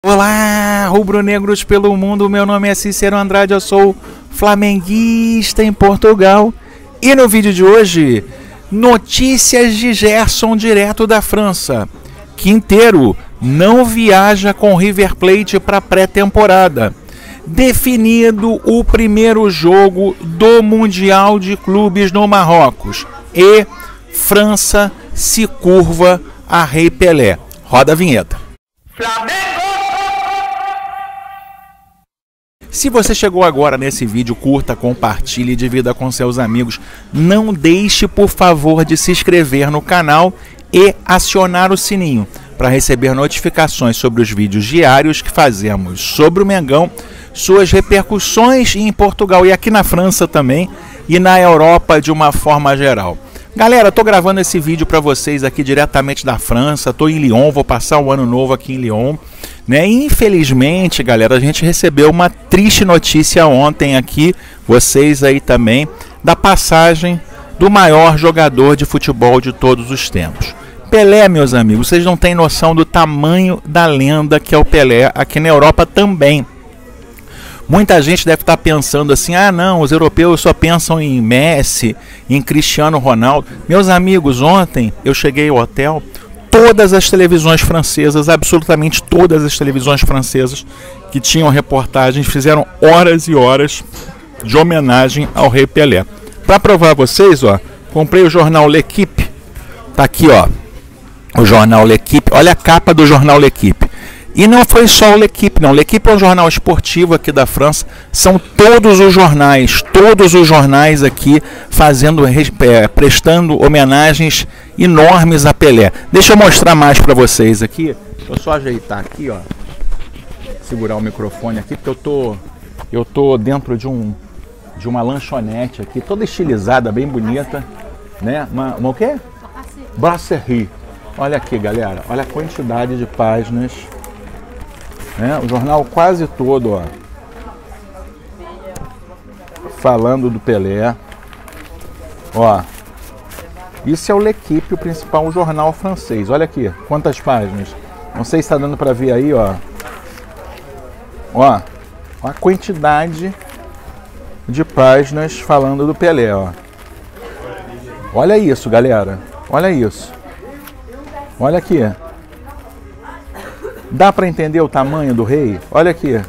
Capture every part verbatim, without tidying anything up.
Olá, rubro-negros pelo mundo, meu nome é Cícero Andrade, eu sou flamenguista em Portugal. E no vídeo de hoje, notícias de Gerson direto da França. Quinteiro não viaja com River Plate para pré-temporada. Definido o primeiro jogo do Mundial de Clubes no Marrocos. E França se curva a Rei Pelé. Roda a vinheta. Flamengo! Se você chegou agora nesse vídeo, curta, compartilhe e divida com seus amigos. Não deixe, por favor, de se inscrever no canal e acionar o sininho para receber notificações sobre os vídeos diários que fazemos sobre o Mengão, suas repercussões em Portugal e aqui na França também e na Europa de uma forma geral. Galera, estou gravando esse vídeo para vocês aqui diretamente da França, estou em Lyon, vou passar o ano novo aqui em Lyon. Né? Infelizmente, galera, a gente recebeu uma triste notícia ontem aqui, vocês aí também, da passagem do maior jogador de futebol de todos os tempos. Pelé, meus amigos, vocês não têm noção do tamanho da lenda que é o Pelé aqui na Europa também. Muita gente deve estar pensando assim, ah não, os europeus só pensam em Messi, em Cristiano Ronaldo. Meus amigos, ontem eu cheguei ao hotel, todas as televisões francesas, absolutamente todas as televisões francesas que tinham reportagens, fizeram horas e horas de homenagem ao Rei Pelé. Para provar a vocês, ó, comprei o jornal L'Équipe, tá aqui, ó, o jornal L'Équipe, olha a capa do jornal L'Équipe. E não foi só o L'Équipe, não. L'Équipe é um jornal esportivo aqui da França. São todos os jornais, todos os jornais aqui fazendo, é, prestando homenagens enormes a Pelé. Deixa eu mostrar mais para vocês aqui. Deixa eu só ajeitar aqui, ó. Segurar o microfone aqui, porque eu tô, eu tô dentro de um, de uma lanchonete aqui, toda estilizada, bem bonita, né? Uma, uma o quê? Brasserie. Olha aqui, galera. Olha a quantidade de páginas. É, o jornal quase todo, ó, falando do Pelé. Ó, isso é o L'Équipe, o principal jornal francês. Olha aqui, quantas páginas. Não sei se está dando para ver aí, ó. Ó, a quantidade de páginas falando do Pelé, ó. Olha isso, galera. Olha isso. Olha aqui. Dá para entender o tamanho do rei? Olha aqui.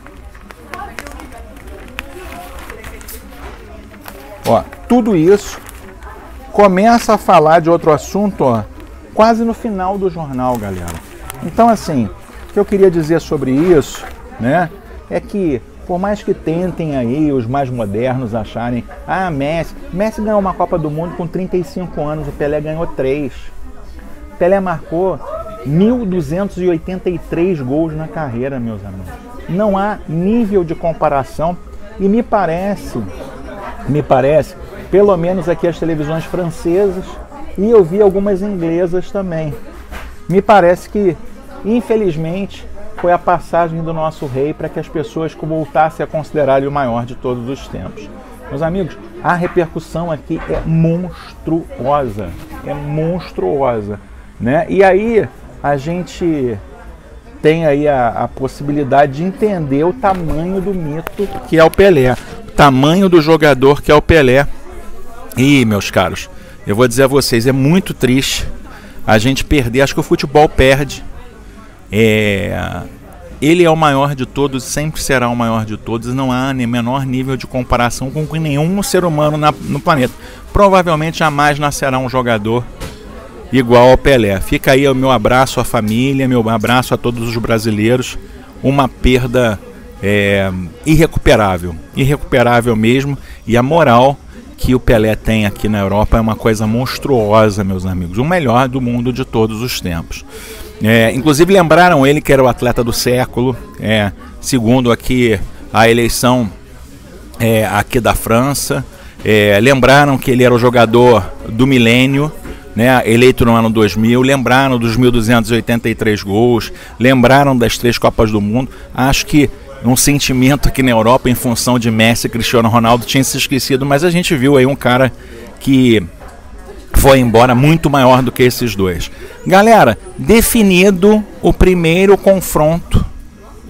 Ó, tudo isso começa a falar de outro assunto, ó, quase no final do jornal, galera. Então, assim, o que eu queria dizer sobre isso, né, é que por mais que tentem aí os mais modernos acharem, ah, Messi, Messi ganhou uma Copa do Mundo com trinta e cinco anos, o Pelé ganhou três. Pelé marcou mil duzentos e oitenta e três gols na carreira, meus amigos. Não há nível de comparação e me parece, me parece, pelo menos aqui as televisões francesas e eu vi algumas inglesas também. Me parece que, infelizmente, foi a passagem do nosso rei para que as pessoas voltassem a considerar ele o maior de todos os tempos. Meus amigos, a repercussão aqui é monstruosa, é monstruosa, né? E aí a gente tem aí a, a possibilidade de entender o tamanho do mito que é o Pelé, o tamanho do jogador que é o Pelé. E, meus caros, eu vou dizer a vocês, é muito triste a gente perder, acho que o futebol perde. É, ele é o maior de todos, sempre será o maior de todos, não há nem menor nível de comparação com nenhum ser humano na, no planeta. Provavelmente jamais nascerá um jogador igual ao Pelé. Fica aí o meu abraço à família, meu abraço a todos os brasileiros. Uma perda é, irrecuperável, irrecuperável mesmo. E a moral que o Pelé tem aqui na Europa é uma coisa monstruosa, meus amigos. O melhor do mundo de todos os tempos. É, inclusive lembraram ele que era o atleta do século, é, segundo aqui a eleição é, aqui da França. É, lembraram que ele era o jogador do milênio, né, eleito no ano dois mil, lembraram dos mil duzentos e oitenta e três gols, lembraram das três Copas do Mundo. Acho que um sentimento aqui na Europa em função de Messi e Cristiano Ronaldo tinha se esquecido, mas a gente viu aí um cara que foi embora muito maior do que esses dois. Galera, definido o primeiro confronto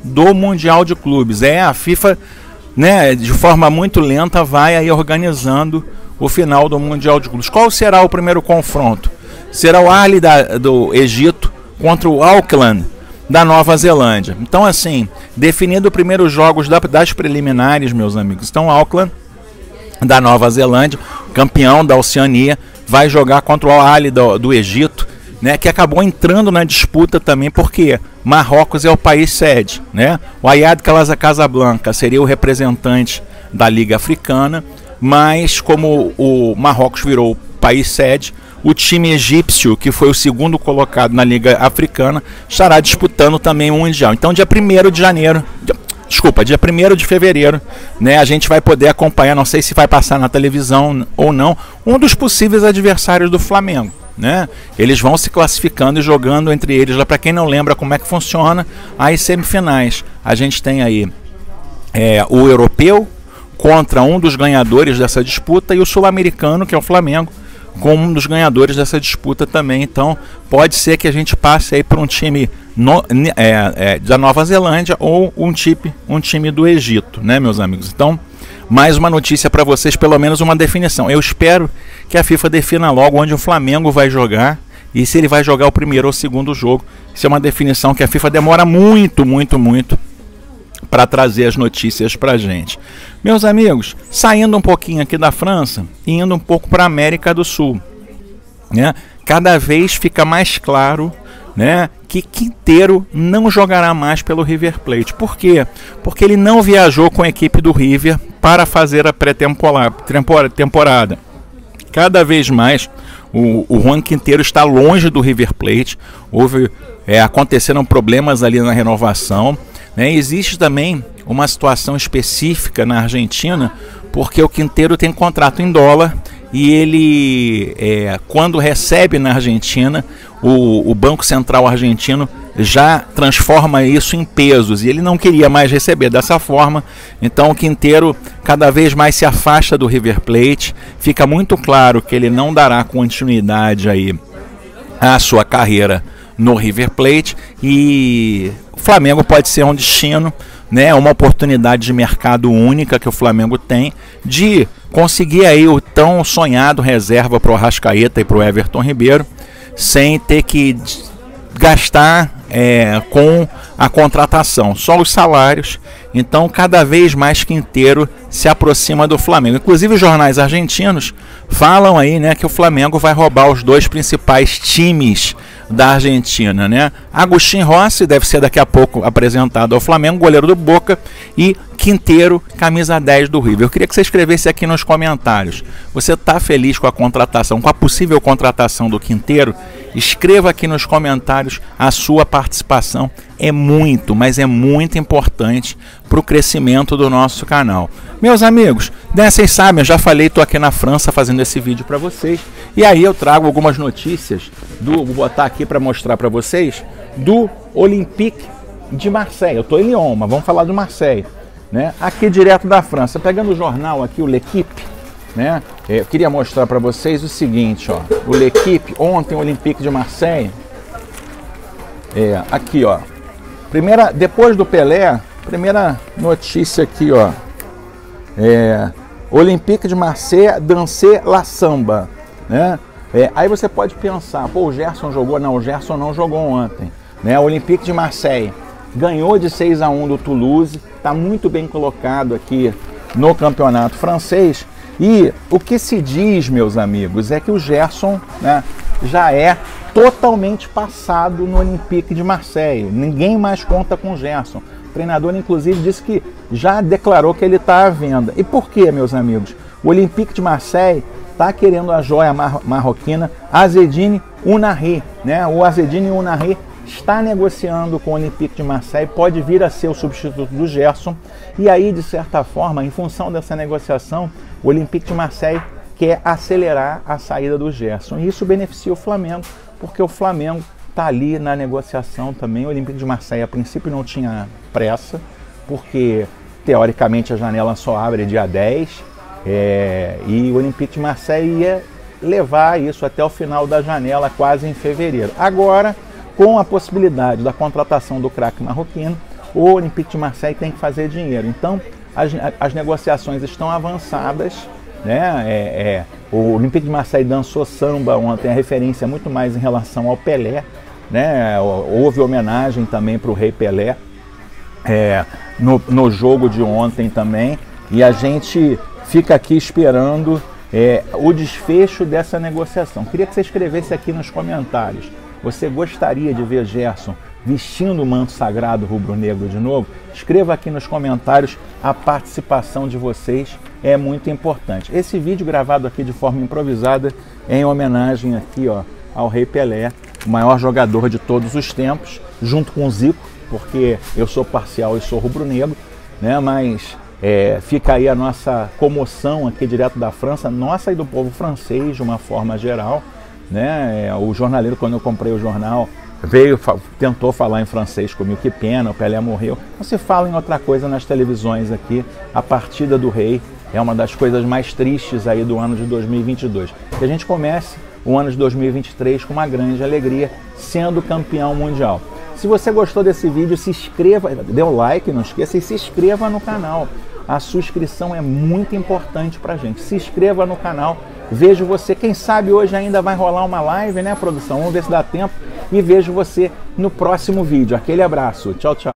do Mundial de Clubes. É, a FIFA, né, de forma muito lenta vai aí organizando o final do Mundial de Clubes. Qual será o primeiro confronto? Será o Al Ahly da, do Egito contra o Auckland da Nova Zelândia. Então, assim, definido os primeiros jogos da, das preliminares, meus amigos. Então, o Auckland da Nova Zelândia, campeão da Oceania, vai jogar contra o Al Ahly do, do Egito, né, que acabou entrando na disputa também, porque Marrocos é o país sede, né? O Wydad Casablanca seria o representante da Liga Africana, mas como o Marrocos virou o país sede, o time egípcio, que foi o segundo colocado na Liga Africana, estará disputando também o Mundial. Então, dia primeiro de janeiro, desculpa, dia primeiro de fevereiro, né, a gente vai poder acompanhar, não sei se vai passar na televisão ou não, um dos possíveis adversários do Flamengo, né? Eles vão se classificando e jogando entre eles. Lá, para quem não lembra como é que funciona, as semifinais. A gente tem aí é, o europeu contra um dos ganhadores dessa disputa e o sul-americano, que é o Flamengo, como um dos ganhadores dessa disputa também. Então pode ser que a gente passe aí para um time no, é, é, da Nova Zelândia ou um time, um time do Egito, né, meus amigos? Então, mais uma notícia para vocês, pelo menos uma definição. Eu espero que a FIFA defina logo onde o Flamengo vai jogar e se ele vai jogar o primeiro ou o segundo jogo. Isso é uma definição que a FIFA demora muito, muito, muito para trazer as notícias para a gente. Meus amigos, saindo um pouquinho aqui da França e indo um pouco para a América do Sul, né? Cada vez fica mais claro, né, que Quinteiro não jogará mais pelo River Plate. Por quê? Porque ele não viajou com a equipe do River para fazer a pré-temporada. Cada vez mais o, o Juan Quinteiro está longe do River Plate. Houve, é, aconteceram problemas ali na renovação, né? Existe também uma situação específica na Argentina, porque o Quinteiro tem contrato em dólar e ele, é, quando recebe na Argentina, o, o Banco Central argentino já transforma isso em pesos e ele não queria mais receber dessa forma. Então o Quinteiro cada vez mais se afasta do River Plate. Fica muito claro que ele não dará continuidade aí à sua carreira no River Plate e o Flamengo pode ser um destino, né, uma oportunidade de mercado única que o Flamengo tem de conseguir aí o tão sonhado reserva para o Arrascaeta e para o Everton Ribeiro, sem ter que gastar é, com a contratação, só os salários. Então cada vez mais Quinteiro se aproxima do Flamengo. Inclusive os jornais argentinos falam aí, né, que o Flamengo vai roubar os dois principais times da Argentina, né? Agustín Rossi deve ser daqui a pouco apresentado ao Flamengo, goleiro do Boca, e Quinteiro, camisa dez do River. Eu queria que você escrevesse aqui nos comentários. Você está feliz com a contratação, com a possível contratação do Quinteiro? Escreva aqui nos comentários. A sua participação é muito, mas é muito importante para o crescimento do nosso canal. Meus amigos, né, vocês sabem, eu já falei, estou aqui na França fazendo esse vídeo para vocês. E aí eu trago algumas notícias, do, vou botar aqui para mostrar para vocês, do Olympique de Marseille. Eu estou em Lyon, mas vamos falar do Marseille, né? Aqui direto da França. Pegando o jornal aqui, o L'Equipe, né? Eu queria mostrar para vocês o seguinte, ó. O L'Equipe, ontem o Olympique de Marseille, é, aqui, ó. Primeira, depois do Pelé, primeira notícia aqui, ó. É, Olympique de Marseille, danser la samba, né? É, aí você pode pensar, pô, o Gerson jogou? Não, o Gerson não jogou ontem, né? O Olympique de Marseille ganhou de seis a um do Toulouse, está muito bem colocado aqui no campeonato francês. E o que se diz, meus amigos, é que o Gerson, né, já é totalmente passado no Olympique de Marseille. Ninguém mais conta com o Gerson. O treinador, inclusive, disse que já declarou que ele está à venda. E por quê, meus amigos? O Olympique de Marseille está querendo a joia mar marroquina Azzedine Ounahi, né? O Azzedine Ounahi está negociando com o Olympique de Marseille, pode vir a ser o substituto do Gerson. E aí, de certa forma, em função dessa negociação, o Olympique de Marseille quer acelerar a saída do Gerson. E isso beneficia o Flamengo, porque o Flamengo está ali na negociação também. O Olympique de Marseille, a princípio, não tinha pressa, porque, teoricamente, a janela só abre dia dez. É, e o Olympique de Marseille ia levar isso até o final da janela, quase em fevereiro. Agora, com a possibilidade da contratação do craque marroquino, o Olympique de Marseille tem que fazer dinheiro. Então, as, as negociações estão avançadas, né? É, é, o Olympique de Marseille dançou samba ontem, a referência é muito mais em relação ao Pelé, né? Houve homenagem também para o Rei Pelé é, no, no jogo de ontem também, e a gente fica aqui esperando é, o desfecho dessa negociação. Queria que você escrevesse aqui nos comentários, você gostaria de ver Gerson vestindo o manto sagrado rubro-negro de novo? Escreva aqui nos comentários, a participação de vocês é muito importante. Esse vídeo gravado aqui de forma improvisada é em homenagem aqui, ó, ao Rei Pelé, o maior jogador de todos os tempos, junto com o Zico, porque eu sou parcial e sou rubro-negro, né? Mas é, fica aí a nossa comoção aqui direto da França, nossa e do povo francês de uma forma geral, né? É, o jornaleiro, quando eu comprei o jornal, veio, tentou falar em francês comigo, que pena, o Pelé morreu. Não se fala em outra coisa nas televisões aqui, a partida do Rei é uma das coisas mais tristes aí do ano de dois mil e vinte e dois. Que a gente comece o ano de dois mil e vinte e três com uma grande alegria, sendo campeão mundial. Se você gostou desse vídeo, se inscreva, dê o like, não esqueça, e se inscreva no canal. A sua inscrição é muito importante pra gente. Se inscreva no canal, vejo você, quem sabe hoje ainda vai rolar uma live, né, produção? Vamos ver se dá tempo, e vejo você no próximo vídeo. Aquele abraço, tchau, tchau.